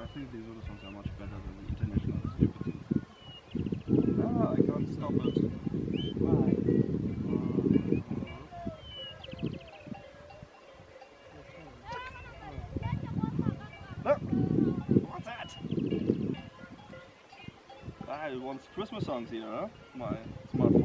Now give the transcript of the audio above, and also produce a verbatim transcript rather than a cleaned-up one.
I think these other songs are much better than the international Intrepid. Ah, I can't stop it. Why? Uh, what's that? Ah, he wants Christmas songs here, huh? My, it's my